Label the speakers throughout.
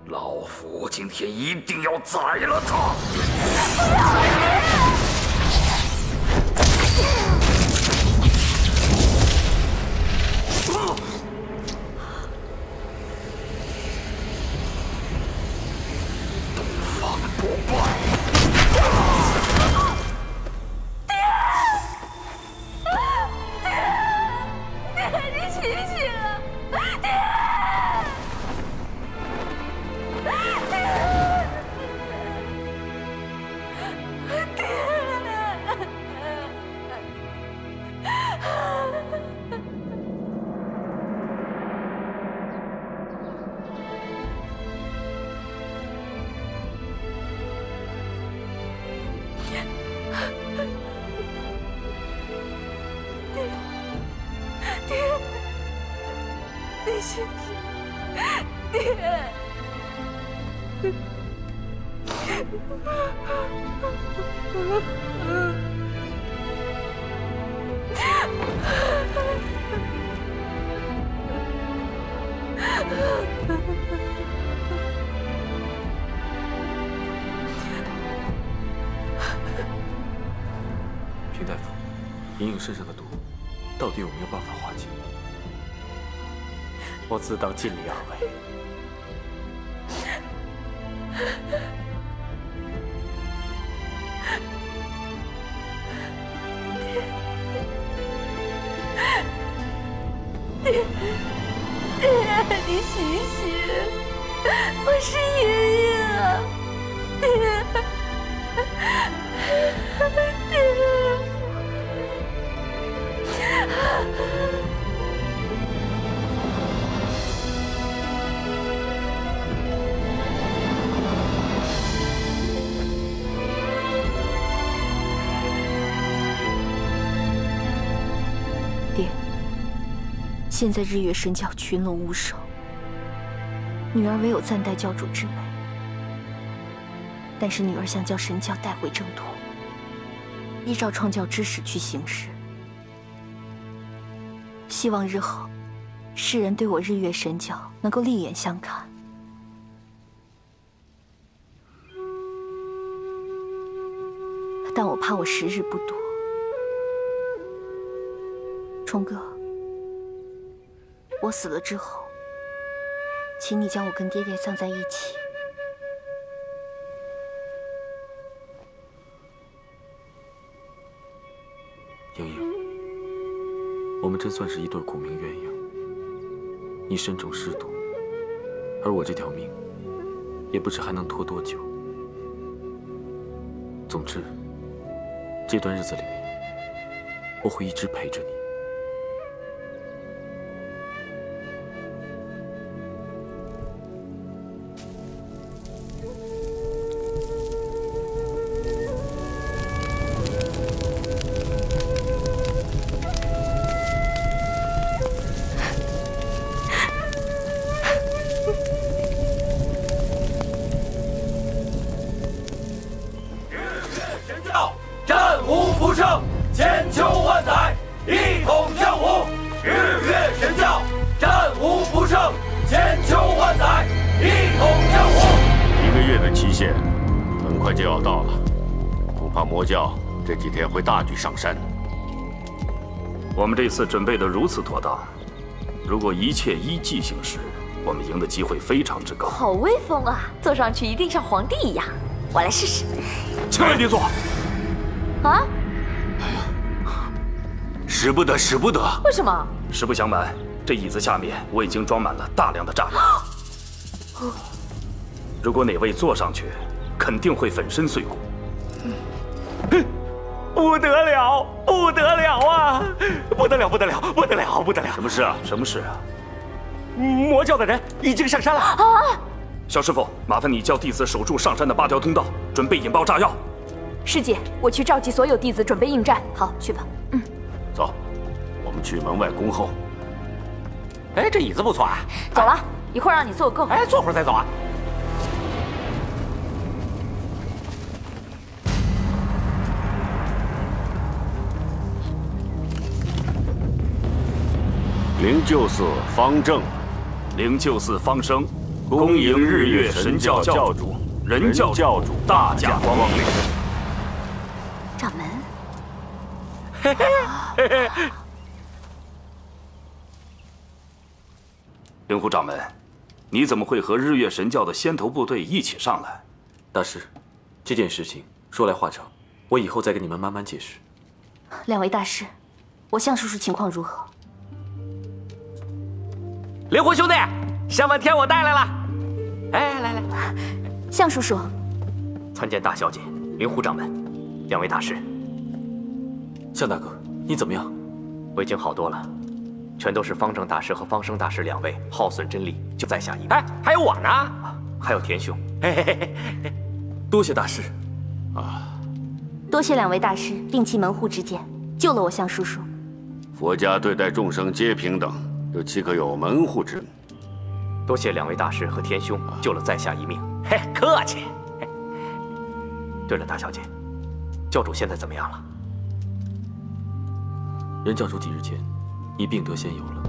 Speaker 1: 老夫今天一定要宰了他！东方不败！
Speaker 2: 爹，你醒醒啊！爹！ 你醒醒，爹！
Speaker 3: 平大夫，莹莹身上的毒，到底有没有办法化解？
Speaker 4: 我自当尽力而为。
Speaker 2: 爹，你醒醒！我是莹莹啊，
Speaker 5: 爹，现在日月神教群龙无首，女儿唯有暂代教主之位。但是女儿想将神教带回正途，依照创教之始去行事。希望日后世人对我日月神教能够另眼相看。但我怕我时日不多。 冲哥，我死了之后，请你将我跟爹爹葬在一起。
Speaker 3: 莹莹，我们真算是一对苦命鸳鸯。你身中尸毒，而我这条命，也不知还能拖多久。总之，这段日子里面，我会一直陪着你。
Speaker 6: 这几天会大举上山。
Speaker 1: 我们这次准备得如此妥当，如果一切依计行事，我们赢的机会非常之高。
Speaker 2: 好威风啊！坐上去一定像皇帝一样。我来试试。
Speaker 1: 千万别坐！
Speaker 2: 啊！
Speaker 1: 哎呀，使不得，使不得！
Speaker 2: 为什么？
Speaker 1: 实不相瞒，这椅子下面我已经装满了大量的炸药。如果哪位坐上去，肯定会粉身碎骨。
Speaker 4: 不得了，不得了啊！不得了，不得了，不得了，不得了！
Speaker 1: 什么事啊？什么事啊？
Speaker 4: 魔教的人已经上山了啊！
Speaker 1: 小师傅，麻烦你叫弟子守住上山的8条通道，准备引爆炸药。
Speaker 5: 师姐，我去召集所有弟子，准备应战。好，去吧。嗯，
Speaker 6: 走，我们去门外恭候。
Speaker 4: 哎，这椅子不错啊。
Speaker 2: 走了，一会儿让你坐够。
Speaker 4: 哎，坐会儿再走啊。
Speaker 6: 灵鹫寺方正，
Speaker 1: 灵鹫寺方生， 恭迎日月神教教主仁教主大驾光临。
Speaker 5: 掌门，
Speaker 1: 灵狐掌门，你怎么会和日月神教的先头部队一起上来？
Speaker 3: 大师，这件事情说来话长，我以后再跟你们慢慢解释。
Speaker 5: 两位大师，我向叔叔情况如何？
Speaker 4: 灵狐兄弟，香吻天我带来了。哎，来，
Speaker 5: 向叔叔，
Speaker 4: 参见大小姐、灵狐掌门，两位大师。
Speaker 3: 向大哥，你怎么样？
Speaker 4: 我已经好多了，全都是方正大师和方生大师两位耗损真力，就在下一位。哎，还有我呢，还有田兄。
Speaker 3: 多谢大师。
Speaker 5: 多谢两位大师摒弃门户之见，救了我向叔叔。
Speaker 6: 佛家对待众生皆平等，又岂可有门户之分？
Speaker 4: 多谢两位大师和田兄救了在下一命。嘿，客气。对了，大小姐，教主现在怎么样了？
Speaker 3: 任教主几日前已病得仙游了。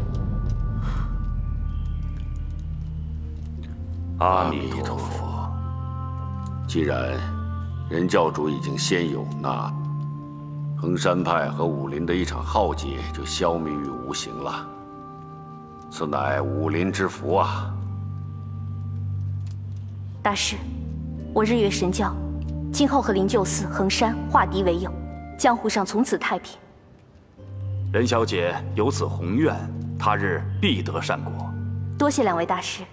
Speaker 1: 阿弥陀佛。
Speaker 6: 既然任教主已经仙游，那衡山派和武林的一场浩劫就消弭于无形了。此乃武林之福啊！
Speaker 5: 大师，我日月神教今后和灵鹫寺、衡山化敌为友，江湖上从此太平。
Speaker 1: 任小姐有此宏愿，他日必得善果。
Speaker 5: 多谢两位大师。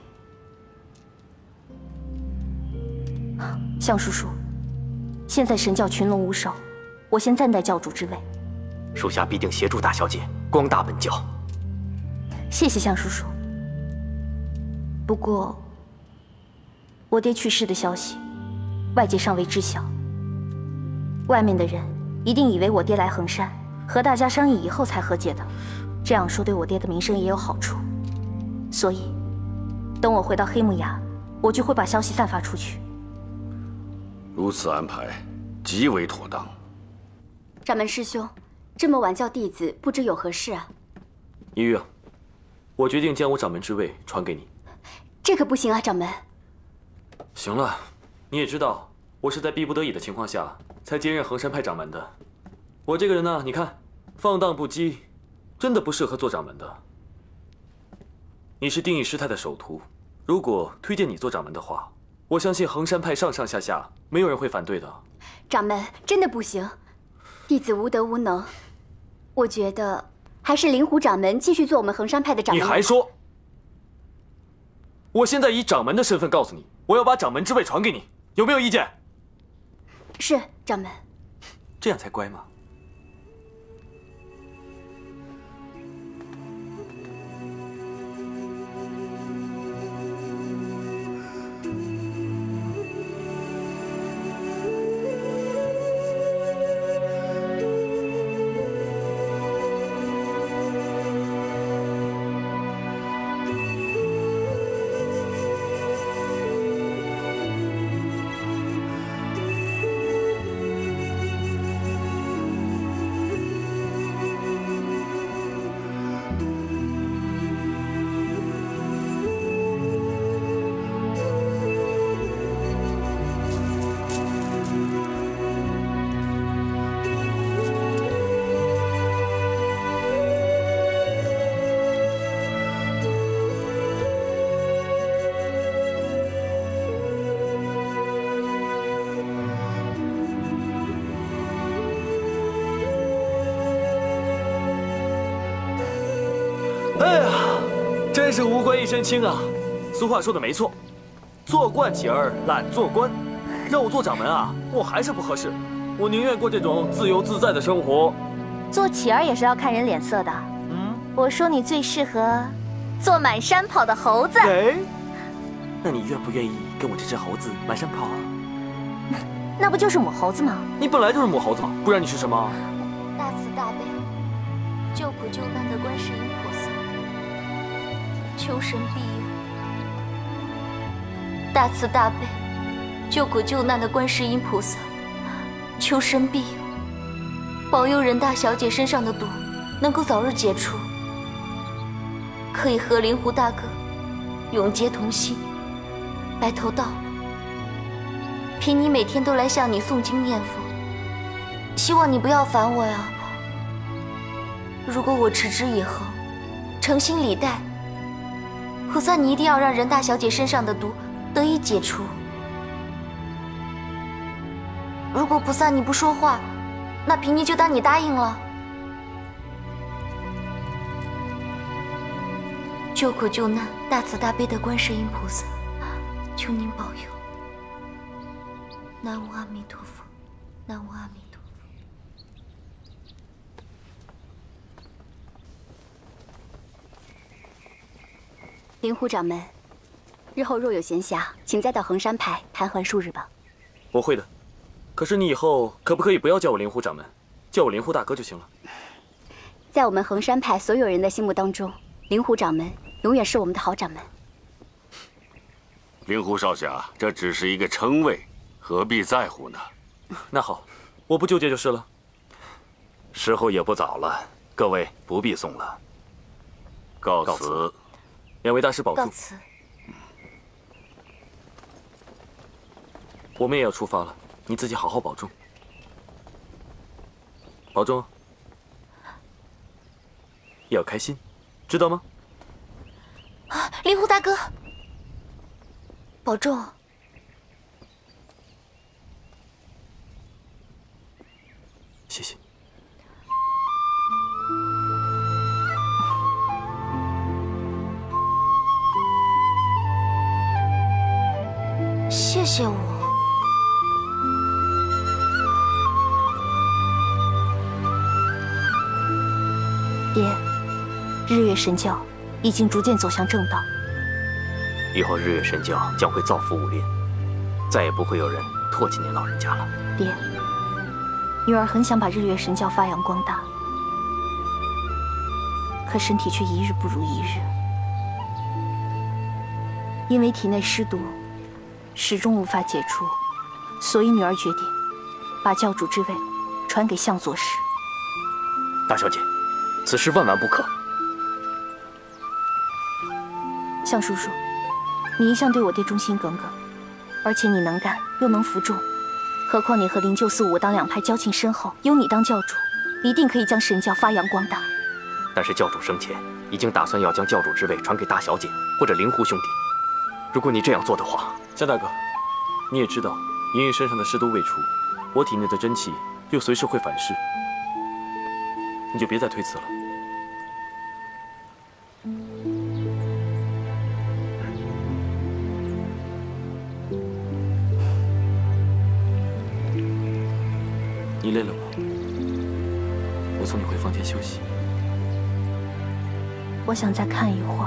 Speaker 5: 向叔叔，现在神教群龙无首，我先暂代教主之位。
Speaker 4: 属下必定协助大小姐光大本教。
Speaker 5: 谢谢向叔叔。不过，我爹去世的消息，外界尚未知晓。外面的人一定以为我爹来衡山和大家商议以后才和解的，这样说对我爹的名声也有好处。所以，等我回到黑木崖，我就会把消息散发出去。
Speaker 6: 如此安排，极为妥当。
Speaker 2: 掌门师兄，这么晚叫弟子，不知有何事啊？
Speaker 3: 一玉啊，我决定将我掌门之位传给你。
Speaker 2: 这可不行啊，掌门。
Speaker 3: 行了，你也知道，我是在逼不得已的情况下才接任衡山派掌门的。我这个人呢，你看，放荡不羁，真的不适合做掌门的。你是定义师太的首徒，如果推荐你做掌门的话，我相信衡山派上上下下没有人会反对的。
Speaker 2: 掌门，真的不行，弟子无德无能。我觉得还是灵狐掌门继续做我们衡山派的掌门。
Speaker 3: 你还说？我现在以掌门的身份告诉你，我要把掌门之位传给你，有没有意见？
Speaker 2: 是，掌门。
Speaker 3: 这样才乖嘛。哎呀，真是无官一身轻啊！俗话说的没错，做惯起儿懒做官，让我做掌门啊，我还是不合适。我宁愿过这种自由自在的生活。
Speaker 5: 做乞儿也是要看人脸色的。我说你最适合做满山跑的猴子。
Speaker 3: 哎，那你愿不愿意跟我这只猴子满山跑啊？
Speaker 5: 那不就是母猴子吗？
Speaker 3: 你本来就是母猴子嘛，不然你是什么？
Speaker 2: 大慈大悲，救苦救难的观世音菩萨，求神庇佑。大慈大悲，救苦救难的观世音菩萨，求神庇佑，保佑任大小姐身上的毒能够早日解除，可以和灵狐大哥永结同心， 白头到老。凭你每天都来向你诵经念佛，希望你不要烦我呀。如果我持之以恒，诚心礼待，菩萨你一定要让任大小姐身上的毒得以解除。如果菩萨你不说话，那贫尼就当你答应了。救苦救难、大慈大悲的观世音菩萨，求您保佑。南无阿弥陀佛，南无阿弥陀佛。
Speaker 5: 灵狐掌门，日后若有闲暇，请再到衡山派谈还数日吧。
Speaker 3: 我会的，可是你以后可不可以不要叫我灵狐掌门，叫我灵狐大哥就行了。
Speaker 5: 在我们衡山派所有人的心目当中，灵狐掌门永远是我们的好掌门。
Speaker 6: 灵狐少侠，这只是一个称谓，何必在乎呢？
Speaker 3: 那好，我不纠结就是了。
Speaker 1: 时候也不早了，各位不必送了。
Speaker 6: 告
Speaker 1: 告辞
Speaker 6: 辞。
Speaker 3: 两位大师保重。
Speaker 2: 告辞。
Speaker 3: 我们也要出发了，你自己好好保重。保重。要开心，知道吗？
Speaker 2: 啊，灵狐大哥，保重。
Speaker 3: 谢谢。
Speaker 2: 谢谢我。
Speaker 5: 爹，日月神教已经逐渐走向正道。
Speaker 4: 以后日月神教将会造福武林，再也不会有人唾弃您老人家了。
Speaker 5: 爹，女儿很想把日月神教发扬光大，可身体却一日不如一日。因为体内尸毒始终无法解除，所以女儿决定把教主之位传给向左师。
Speaker 4: 大小姐，此事万万不可。
Speaker 5: 向叔叔，你一向对我爹忠心耿耿，而且你能干又能服众，何况你和灵鹫寺武当两派交情深厚，有你当教主，一定可以将神教发扬光大。
Speaker 4: 但是教主生前已经打算要将教主之位传给大小姐或者灵狐兄弟。如果你这样做的话，
Speaker 3: 江大哥，你也知道，莹莹身上的尸毒未除，我体内的真气又随时会反噬，你就别再推辞了。你累了吗？我送你回房间休息。
Speaker 5: 我想再看一会儿，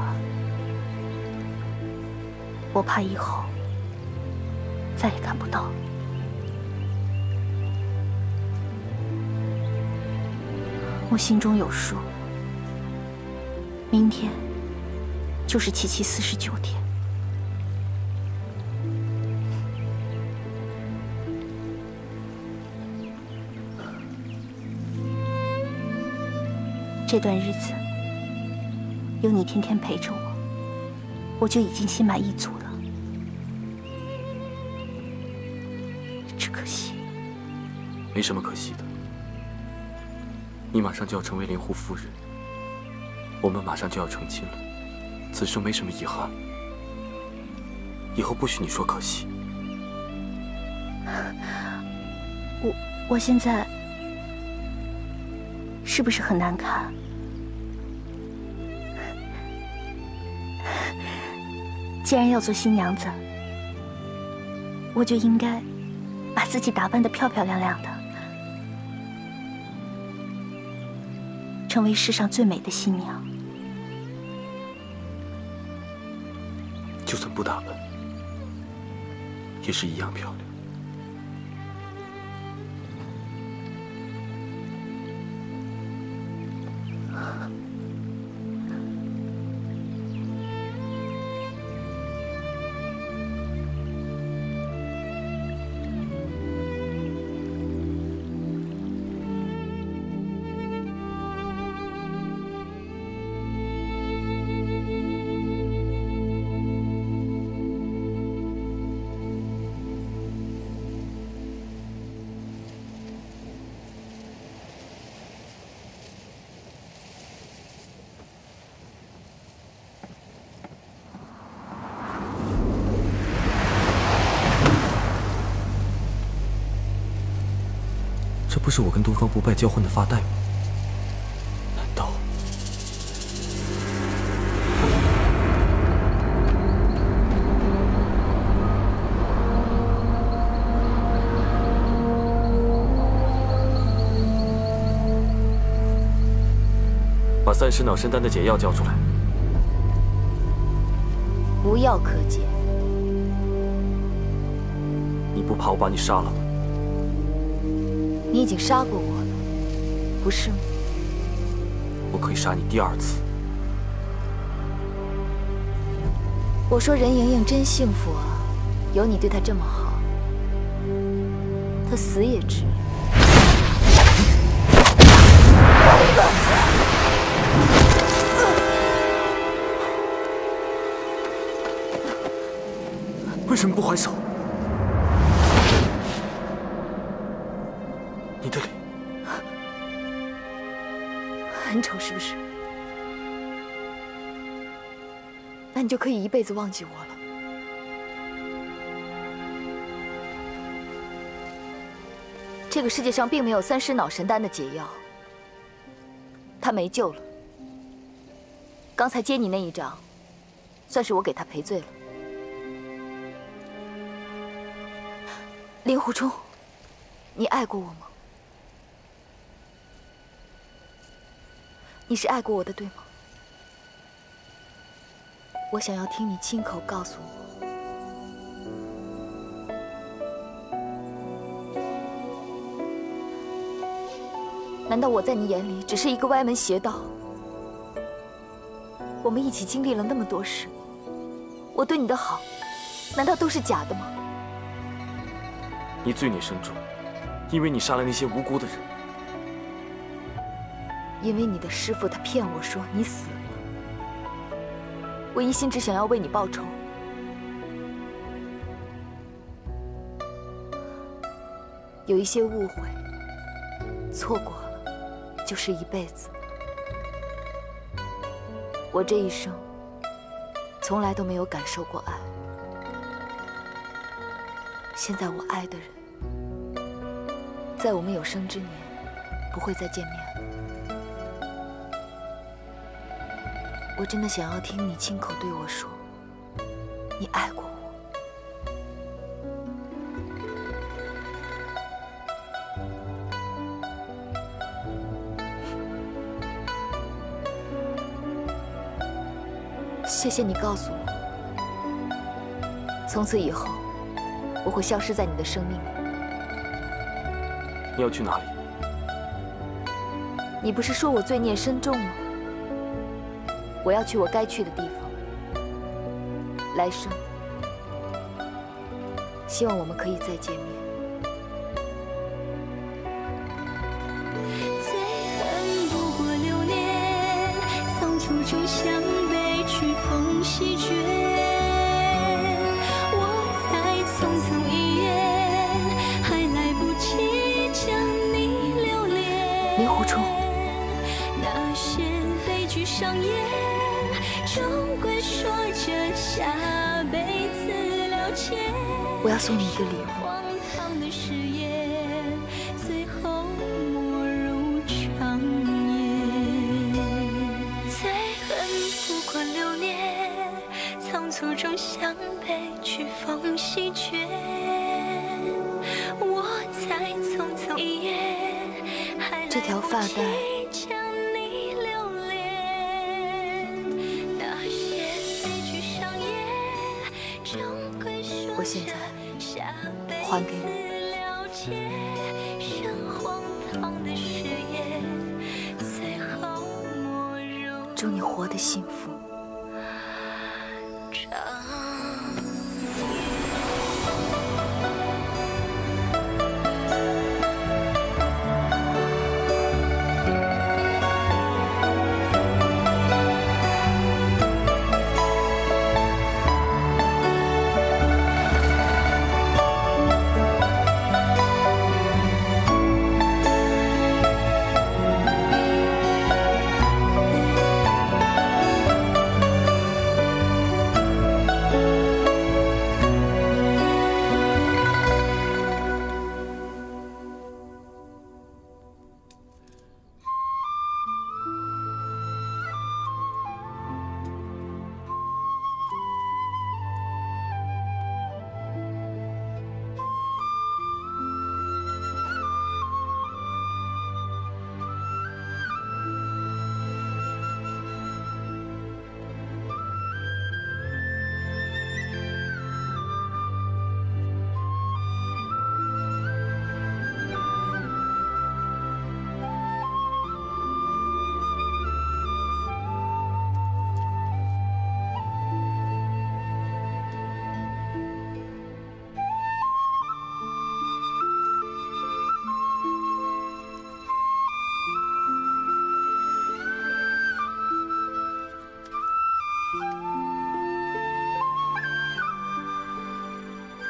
Speaker 5: 我怕以后再也看不到。我心中有数，明天就是7期49天。这段日子有你天天陪着我，我就已经心满意足了。只可惜，
Speaker 3: 没什么可惜的。你马上就要成为灵狐夫人，我们马上就要成亲了，此生没什么遗憾。以后不许你说可惜。
Speaker 5: 我现在是不是很难看？既然要做新娘子，我就应该把自己打扮得漂漂亮亮的，成为世上最美的新娘。
Speaker 3: 就算不打扮，也是一样漂亮。 不是我跟东方不败交换的发带吗？难道？把30脑神丹的解药交出来。
Speaker 2: 无药可解。
Speaker 3: 你不怕我把你杀了吗？
Speaker 2: 你已经杀过我了，不是吗？
Speaker 3: 我可以杀你第2次。
Speaker 2: 我说任盈盈真幸福啊，有你对她这么好，她死也值。
Speaker 3: 为什么不还手？你的脸
Speaker 2: 很丑，是不是？那你就可以一辈子忘记我了。这个世界上并没有30脑神丹的解药，他没救了。刚才接你那一掌，算是我给他赔罪了。令狐冲，你爱过我吗？你是爱过我的，对吗？我想要听你亲口告诉我。难道我在你眼里只是一个歪门邪道？我们一起经历了那么多事，我对你的好，难道都是假的吗？
Speaker 3: 你罪孽深重，因为你杀了那些无辜的人。
Speaker 2: 因为你的师父他骗我说你死了，我一心只想要为你报仇。有一些误会，错过了就是一辈子。我这一生从来都没有感受过爱，现在我爱的人，在我们有生之年不会再见面了。我真的想要听你亲口对我说，你爱过我。谢谢你告诉我，从此以后我会消失在你的生命里。
Speaker 3: 你要去哪里？
Speaker 2: 你不是说我罪孽深重吗？我要去我该去的地方。来生，希望我们可以再见面。
Speaker 7: 最恨不过流年，仓促中向北去风席卷。我才匆匆一眼，还来不及将你留恋。
Speaker 2: 令狐冲，
Speaker 7: 那些悲剧上演。终归说着下辈子了结。
Speaker 2: 我要送你一个礼物。
Speaker 7: 荒唐的誓言，最后没入长夜。最恨不过流年，仓促中向北去风席卷。我才匆匆一眼，还
Speaker 2: 这条发带。我现在还给你。祝你活得幸福。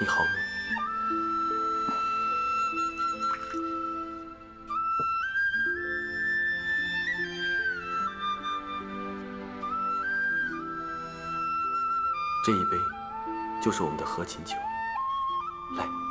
Speaker 3: 你好美。这一杯就是我们的和亲酒，来。